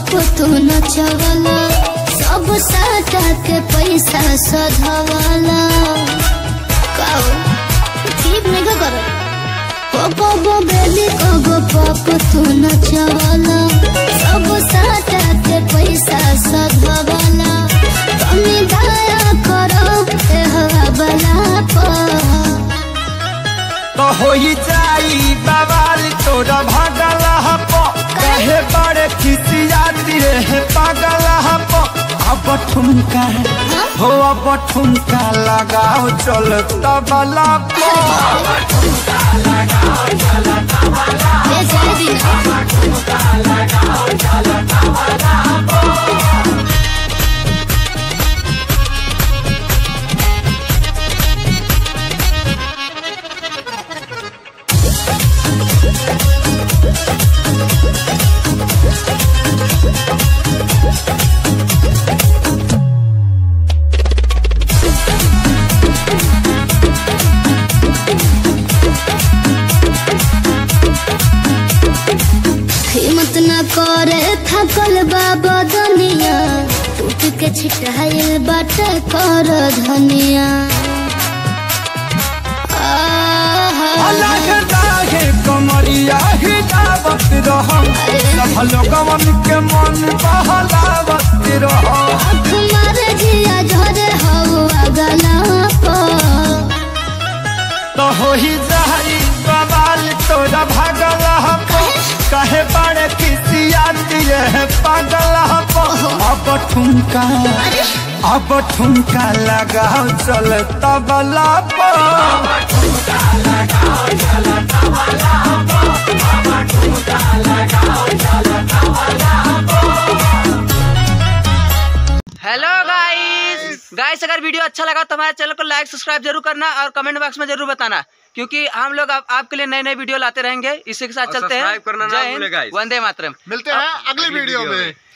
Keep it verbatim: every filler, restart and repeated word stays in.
Pop तू नचवाला सब साटा के पैसा सधवाला ठीक नहीं का करो पॉप बेली को पॉप तू नचवाला सब साटा के पैसा सधवाला तुम्हें दया करो ए हवाला पर तो होई जाई बवाल तोरा भागला हपो कहे बड़े खिसियाती रे पागला हपो अब ठुमका हो अब ठुमका लगाओ चल तबला पो अब ठुमका लगाओ चल तबला अब ठुमका लगाओ चल तबला पो हिम्मत न करे थकल बाबा दुनिया टूट के छिटाइल बाटे कर धनिया कमरिया हिलावत रहम सब लोगवन के मन बहलावत रहम तुम्हारे जिया झरे हो अगला पर तो होई जाई बवाल तोरा भागला हपो कहे बड़े खिसियाती रे पागला हपो अब ठुमका अब ठुमका लगाओ चल तबला पो अब ठुमका लगाओ चल तबला पो अब ठुमका लगाओ चल तबला पो। हेलो गाइस गाइस अगर वीडियो अच्छा लगा तो हमारे चैनल को लाइक सब्सक्राइब जरूर करना और कमेंट बॉक्स में जरूर बताना क्योंकि हम लोग आप, आपके लिए नए नए वीडियो लाते रहेंगे। इसी के साथ चलते हैं। जय हिंद, वंदे मातरम। मिलते हैं अगली वीडियो में।